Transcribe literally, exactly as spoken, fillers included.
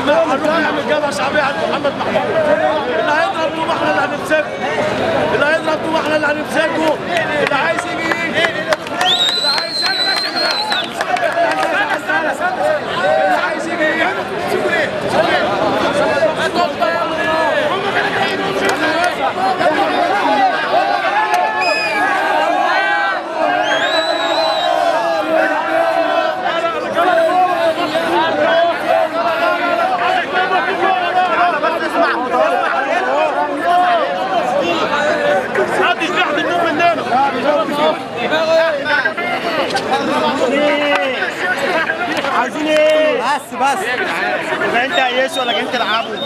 هنروح نعمل جبهه شعبيه عند محمد محمود. اللي هيضرب طوب احنا اللي هنمسكه. اللي هيضرب طوب احنا اللي هنمسكه. اللي عايز يجي يجي. اللي عايز يجي يجي. اللي عايز يجي يجي. شوفوا ليه؟ شوفوا ليه؟ محدش بيحضر النوم مننا. عايزين ايه؟ بس بس يبقى انت عيش ولا جايين تلعبوا؟